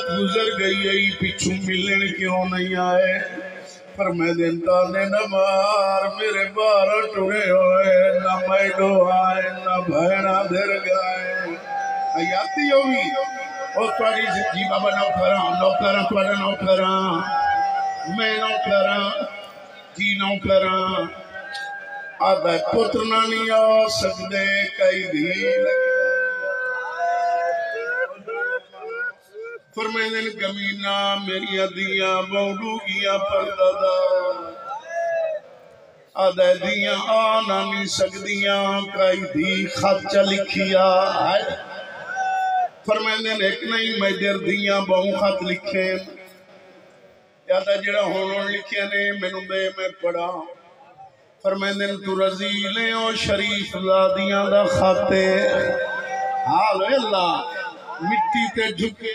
رات گزر گئی ہے پچھو ملن کیوں نہیں آئے فرمیندے تانے نہ مار میرے بار ٹرے ہوئے نہ میڈو آئے نہ بھینا در گئے حیاتی ہوئی اور توڑی جی بابا نوکراں توڑا نوکراں میں نوکراں جی نوکراں آدھا پتر نہ نہیں آ سکتے کئی دی فرمیندن کمینہ میری دیاں بوڑو گیا پردادا آدھے دیاں آنا نہیں سکدیاں کئی دی خط لکھیا فرمیندن ایک نہیں میں در دیاں بہو خط لکھیں یادہ جڑا ہونوں لکھے نے میں دے میں پڑھا فرمیندن تو رزیلیں اور شریف زادیاں دا خاتے حال اللہ مٹی تے جھکے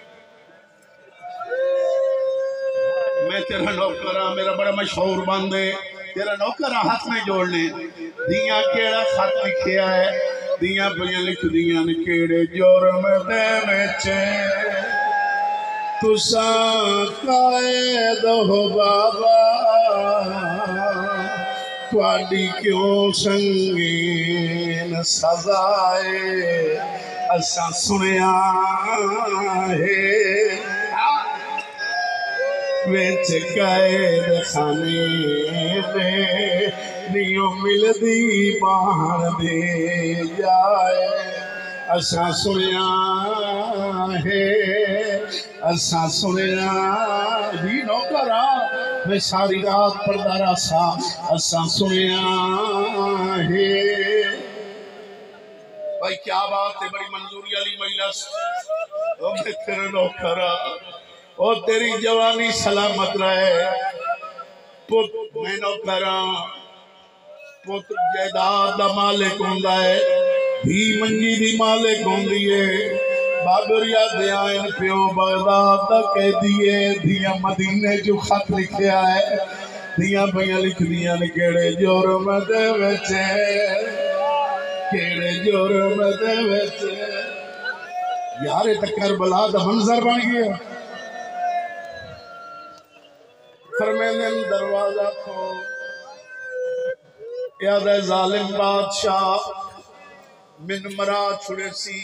میں تیرا نوکرہ میرا بڑا مشہور باندے تیرا نوکرہ ہاتھ میں جوڑنے دیاں کیڑا خط لکھیا ہے دیاں پہیاں لکھ دیاں نکیڑے جورم دے ویچے تساں قائد ہو بابا تواڈی کیوں سنگین سزائے اساں سنیا ہے ویچ قائد خانے میں نیوں مل دی باہر دے جائے اساں سنیا ہے اساں سنیا بھی نوکرا میں ساری رات پردہ راسا اساں سنیا ہے بھائی کیا بات ہے بڑی منظوری علی مجلس او میں تیرے نوکرا او تیری جوانی سلامت رہے پت میں نوکراں پت جائیداد دا مالک ہوندا ہے بھی منجی دی مالک ہوندی ہے بابر یا دیائن پیو بغداد دا کہہ دیئے دیاں مدینے جو خط لکھیا ہے دیاں بھیاں لکھ دیاں نکیڑے جورم دے ویچے کیڑے جورم دے ویچے یارے تک کربلا دا منظر بن گیا فرمیندن دروازہ کو یاد ہے ظالم بادشاہ من مرا چھڑے سی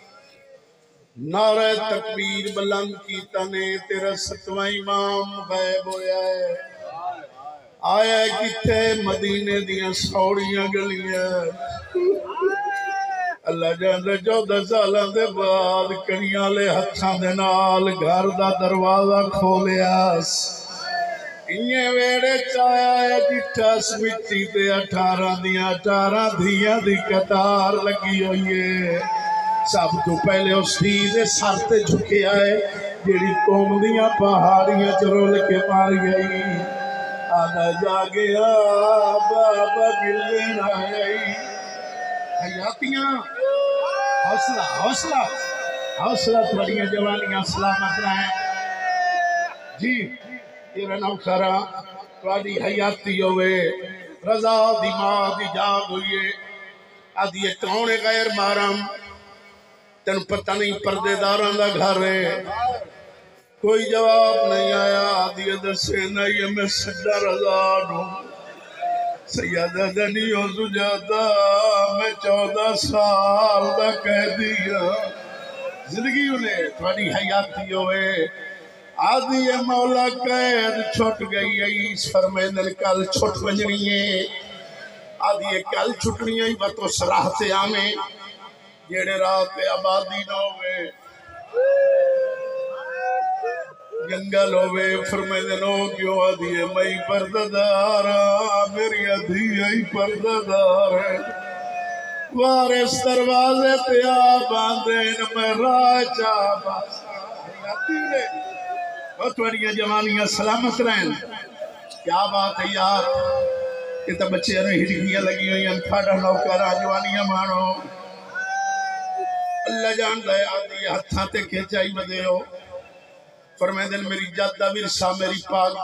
نعرہ تکبیر بلند کی تنے تیرا ستواں امام غیب ہویا ہے آیا کتے مدینے دیاں سوڑیاں گلیاں اللہ جاندے 14 سالاں دے بعد کڑیاں لے ہتھاں دے نال گھر دا دروازہ کھولیاس انہیں ویڑے چایا ہے جٹھاس مٹی تے 18 دھیاں دی قطار لگی ہوئی ہے سب تو پہلے اس دے سر تے جھکے آئے جیڑی قوم دیاں پہاڑیاں چرول کے مار گئی آدھا جا گیا بابا ملن آئی حیاتیاں حوصلہ تھوڑیاں جوانیاں سلامت رہیں جی تیرا نوکرہ تواڈی حیاتی ہوئے رضا دی ماں دی جاگ ہوئے آدھی یہ کون غیر مارم تن پتہ نہیں پردے داران دا گھر ہے کوئی جواب نہیں آیا آدھی دسے نہیں میں سجدہ رضا ہوں سیدہ دنیو سجادہ میں 14 سال دا کہہ دیا زندگی انہیں تھوڑی حیاتی ہوئے آدھی یہ مولا قید چھوٹ گئی ہے فرمیندن کل چھوٹ بجنی ہے آدھی یہ کل چھٹنی ہے بطو صلاح سے آمیں جیڑے رات آبادی نہ ہوئے جنگل ہوئے فرمیندن ہو کیوں آدھی ہے میں پرددارا میری آدھی ہے پرددار ہے وارث دروازے تے آبادین میں راجہ باسا حیاتی نے توڑیاں جوانیاں سلامت رہیں کیا بات ہے یار کہ تب بچے انہیں ہڑکیاں لگی ہوئی ہیں پھاڑا نوکرہ جوانیاں مانو اللہ جان دے آدھی ہتھاں تے کھچائی بدے ہو فرمیندن میری جادہ ورثہ میری پاک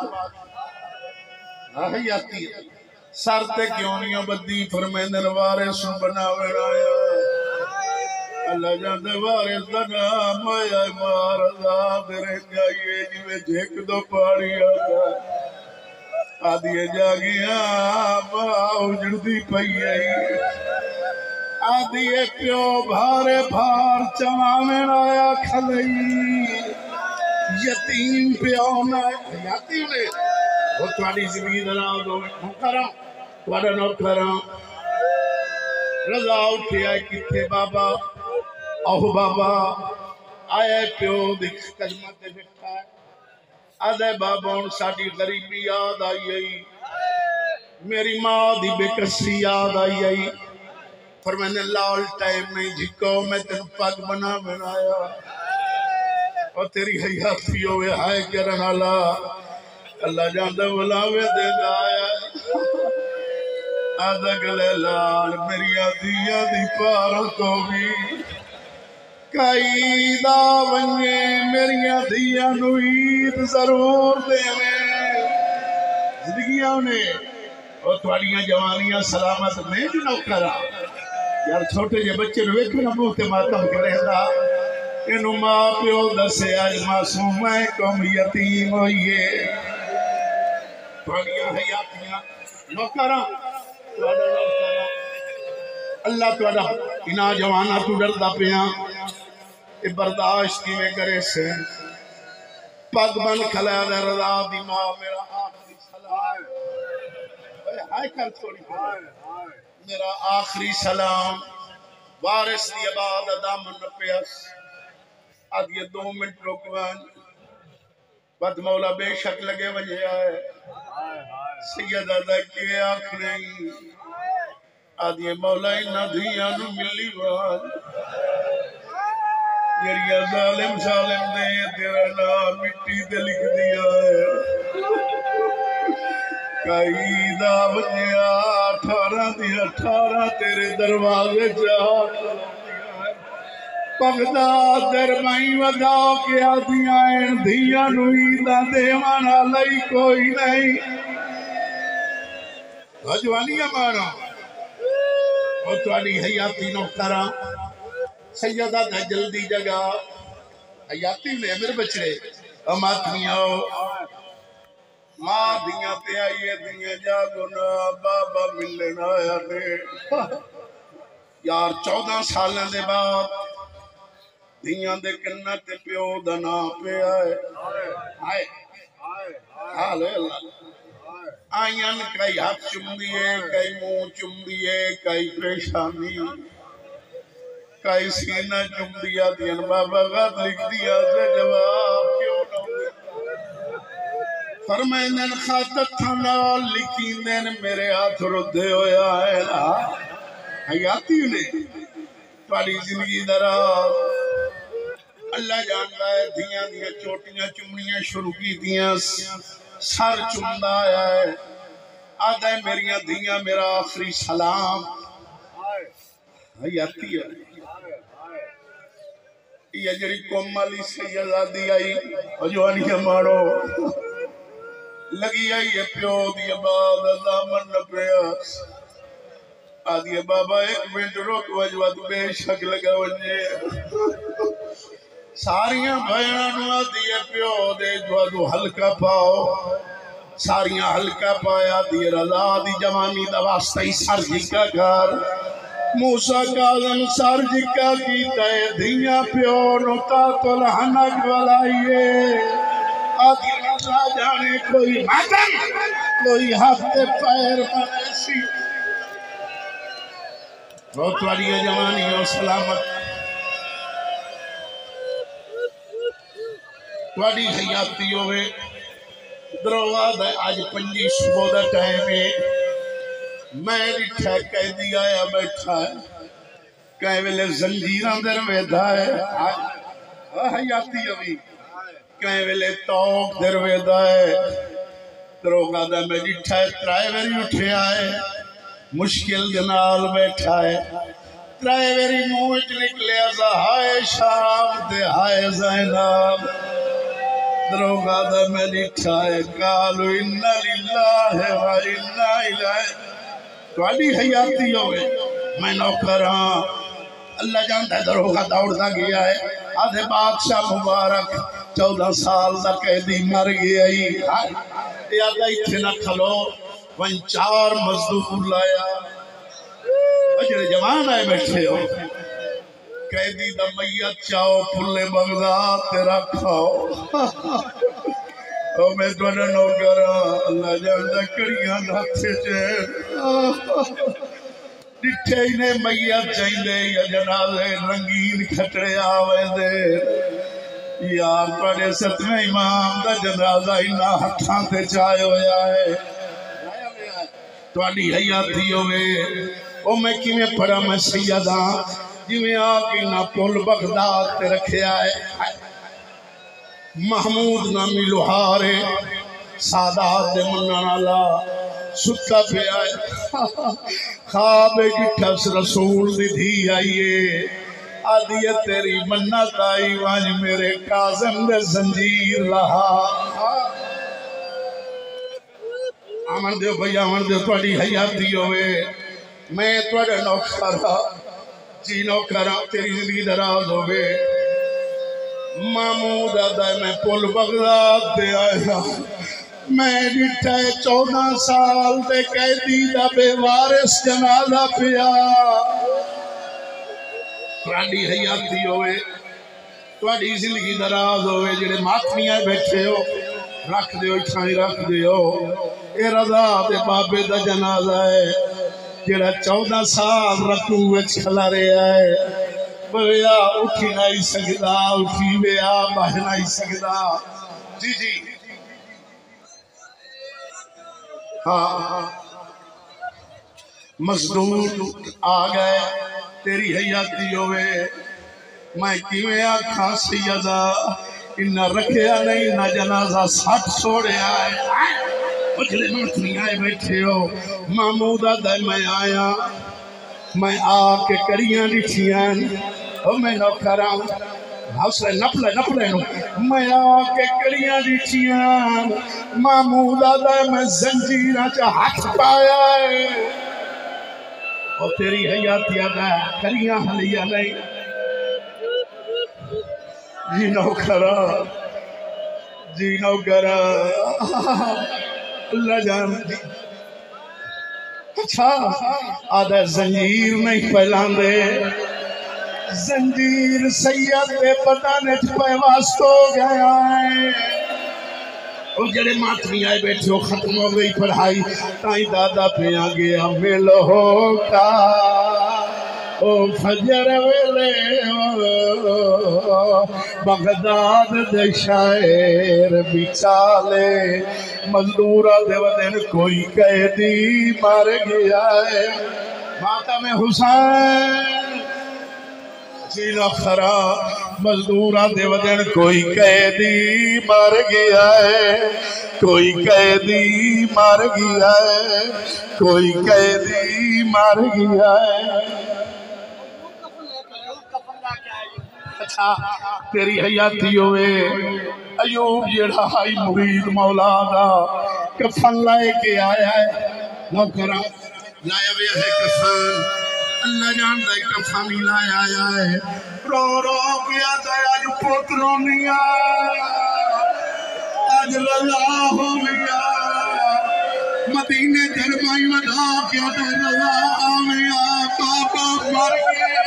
حیاتی سر تے کیوں نہیں بدی فرمیندن وارث بناوے آیا اللہ جان دے وارث دا نام آیا ماردا دے جائیے جی میں جھیک دو پاڑی آگا آدھیے جاگیاں باؤ جڑدی پئی آئی آدھیے پیو بھارے بھار چمامن آیا کھلئی یتیم پیو نہ یتیم نے وہ تواڈی زندگی دا دو نوکراں تواڈا نوکراں رضا اٹھے آئے کتھے بابا اوہ بابا آئے پیو دی قدمت دے بٹھا ہے آدھے بابا ان ساڑی غریبی یاد آئی آئی میری ماں دی بے کسی یاد آئی آئی پر میں نے لال ٹائم نہیں جھکو میں تین پاک بنایا اور تیری حیاتی ہوئے ہائے کرن اللہ جاندہ بلاوے دے دایا آدھا گلے لال میری آدھیا دی پاروں کو بھی کئی دا ونجے میری آدھیا نوید ضرور دے میں زندگیاں انہیں اور تواریاں جوانیاں سلامت میں جو نوکرہ یار چھوٹے جے بچے نوے کیوں نہ موتے ماتم کرے دا انہوں ماں پیو دسے آج معصوم ہے کم یتیم ہوئیے تواریاں حیاتیاں نوکرہ اللہ تعالیٰ انہا جوانا تو ڈردہ پیاں اے برداشت کی میں کرے سے پگ بن کھلا دے رضا دی ماں میرا آخری سلام ہائے کر چھوڑی میرا آخری سلام وارث دی عباد دامن پیاس آدھ یہ 2 منٹ رکوان بد مولا بے شک لگے وجہ آئے سیدہ دکھے آخری آدھ یہ مولا انہا دھیاں نو ملی وان یہ ظالم دے تیرا نام مٹی دے لکھ دیا ہے کئی دا وجہ 18 تیرے دروازے چاہ پگدا درمائی ودا کے آدھیاں دھیاں نویدہ دیوانا لئی کوئی نہیں جوانیاں مارا اور تواڈی حیاتی نوکرہ سیدہ دا جلدی جگہ حیاتی نے میرے بچڑے اماتمیاں ماں دیاں پہ آئیے دیاں جاگو نا بابا ملنا آیا نے یار 14 سالیں دے بعد دیاں دے کنہ تے پیو دنا پہ آئے حالے آئین کئی ہاتھ چم دیئے کئی منہ چم دیئے کئی پریشانی کئی سینہ چم دیا دین بابا غد لکھ دیا سے جواب کیوں نہ فرمائنن خاطر تھانا لکھین دین میرے ہاتھ ردے ہویا ہے نا حیاتی نے پاڑی زندگی دراز اللہ جانتا ہے دیاں چوٹیاں چمنیاں شروع کی دیاں سر چمدہ آیا ہے آدھے میریاں دیاں میرا آخری سلام حیاتی ہے یہ جڑی کومالی سیدہ دی آئی جوانی ہمارو لگی آئی ہے پیو دی بعد دامن پیاس آدھی بابا 1 منٹ روک وجوہ تو بے شک لگا وجے ساریاں بھائیاں نو آدھی پیو دے جو ہلکا پاؤ ساریاں ہلکا پایا دی رضا دی جوانی دا واسطہ ہی سر جھکا گھر موسیٰ کاظم سر جھکا کیتا ہے دھیاں پیو نتا تو لہنک والائیے آدھی رضا جانے کوئی ماتم کوئی ہفتے پیر بنیسی بہت والی جوانی اور سلامت والی حیاتی ہوئے دروازہ ہے آج 5 صبح دا ٹائم ہے میں لٹھا کہہ دیا آیا بیٹھا ہے کہیں ویلے زنجیران در ویدھا ہے حیاتی ہوئی کہیں ویلے توق در ویدھا ہے دروازہ دا میں لٹھا ہے ترائے ویری اٹھے آئے مشکل دنال بیٹھا ہے ترائے ویری موج نکلے ازا ہائے شام دے ہائے زیناب دروگا دا میں لٹھا ہے کالو انہا للہ و انہا الہ تواڈی حیاتی ہوئے میں نوکر ہاں اللہ جانتا ہے دروگا دوڑ دا گیا ہے آدھے بادشاہ مبارک 14 سال دا قیدی مر گیا یاد ایتھے نہ کھلو ون 4 مزدور لایا جڑے جوان آئے بیٹھے ہو قیدی دا میت چاہو پھلے بغداد تے رکھاؤ او میں تو نوکر اللہ جاندا کڑیاں ہتھے چ ڈٹھے ہی نے میت چاہیے یا جنازے رنگین کھٹڑے آوے دے یار تواڈے 7ویں امام دا جنازہ انہاں ہتھاں تے چائے ہویا ہے تواڈی حیاتی ہوے او میں کیویں پڑھا میں سیداں جویں آ کے نہ پل بغداد تے رکھیا ہے محمود نامی لوہارے سادات دے منن والا ستا پہ آئے خواب جٹھس رسول دی دھی آئیے آدھی تیری منت آئی وانج میرے کاظم دے زنجیر لہا آمن دیو بھئی آمن دیو توڑی حیاتی ہوئے میں توڑے نوکرہ جی نوکرہ تیری زندگی دراز ہوئے محمود آدھائے میں پل بغداد دے آیا میں ڈٹھے 14 سال دے قیدی دا بے وارث جنازہ پیا تواڈی حیاتی ہوئے تواڈی زندگی دراز ہوئے جڑے ماتمیاں بیٹھے ہو رکھ دیو چھائی رکھ دیو اے رضا دے بابے دا جنازہ ہے جڑا 14 سال رکھو وچ کھلا رہا ہے بیا اٹھی نہیں سکدا اٹھی بیا بہ نہیں سکدا جی جی ہاں مزدور آ گئے تیری حیاتی ہوئے میں کیویں آکھاں سیدہ انہا رکھیا نہیں نہ جنازہ 60 سوڑیا ہے اجلے مرتنی آئے بیٹھے ہو محمودہ دے میں آیا میں آ کے کریاں لٹھیاں میں نوکراں حوصلے نپلے نو میں آ کے کریاں لٹھیاں محمودہ دے میں زنجیرہ چا ہاتھ پایا ہے اور تیری حیاتی آدھا کریاں حلیہ نہیں جی نوکرہ اللہ جان اچھا آدھا زنجیر نہیں پہلان دے زنجیر سید دے پتہ نیٹ پہ واسطو گیا ہے اور جڑے ماتمی آئے بیٹھے ہو ختم ہو گئی پڑھائی تائیں دادا پہ آگیا ملو ہوتا او فجر ویلے بغداد دے شاعر بچالے مزدورہ دے ودن کوئی قیدی مر گیا ہے ماتم حسین جینا خرا مزدورہ دے ودن کوئی قیدی مر گیا ہے کوئی قیدی مر گیا ہے کوئی قیدی مر گیا ہے اچھا تیری حیاتی ہوئے ایوب جیڑا ہائی مرید مولا دا کفن لائے کے آیا ہے نوکرہ لایا بھی ہے کفن اللہ جان دے کفن ہی لایا آیا ہے رو رو کیا دے آج پوتروں نہیں آج رضا ہو گیا مدینے جرمائی ودا کیا دے رضا آمیا بابا مر گیا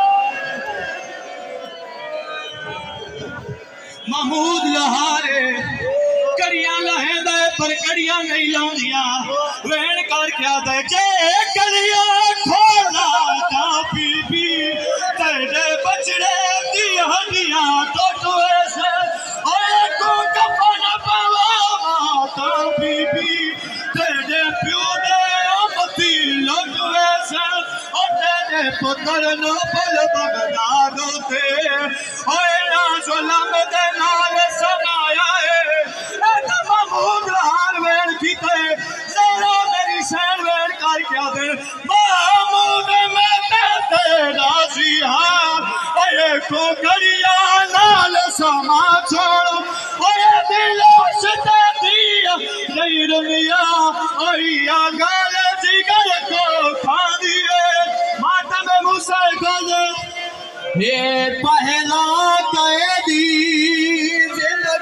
محمود لہارے کڑیاں لہیں دے پر کڑیاں نہیں لاؤں وین کر کیا دے کہ کڑیاں کھولا تا پی پی تیرے بچڑے دی ہڈیاں ٹوٹو ایسے اوے کو کفن پوا تا پی پی تیرے پیو دے امتی لگ ایسے اور تیرے پتر نو پل بغداد ہوتے اوے نا ظلم دے نال سنایا ہے اے محمود لہار وین کی تے زیرہ میری سین وین کر کیا دے محمود میں تے راضی ہاں اے کو کریا نال سما چھوڑ اے دلوش تے دیا نہیں رمیا اے آگال جگر کو کھا دیئے ماتم موسیٰ کو دے یہ پہلا قیدی زندہ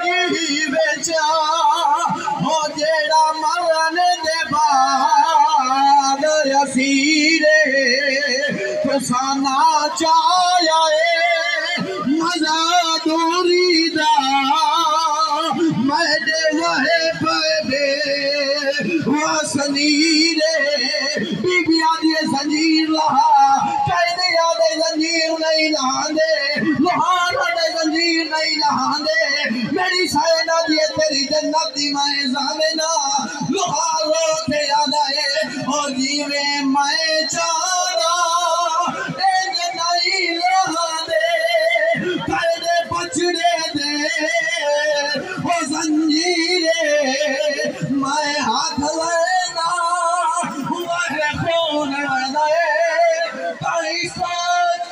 تیری جنت دی میں زامنا لوہارو تھے آدھائے او جیوے میں چانا اے جنائی لہا دے کردے پچھڑے دے او زنجیرے میں ہاتھ لینا وہ خون ویدائے کئی ساتھ